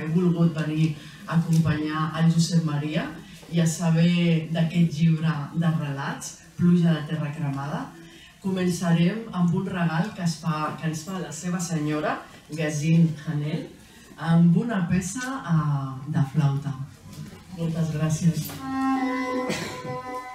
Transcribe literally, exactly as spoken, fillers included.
he volgut venir a acompanyar el Josep Maria i a saber d'aquest llibre de relats, Pluja de terra cremada. Començarem amb un regal que ens fa la seva senyora, Gesine Hanel, amb una peça de flauta. Moltes gràcies.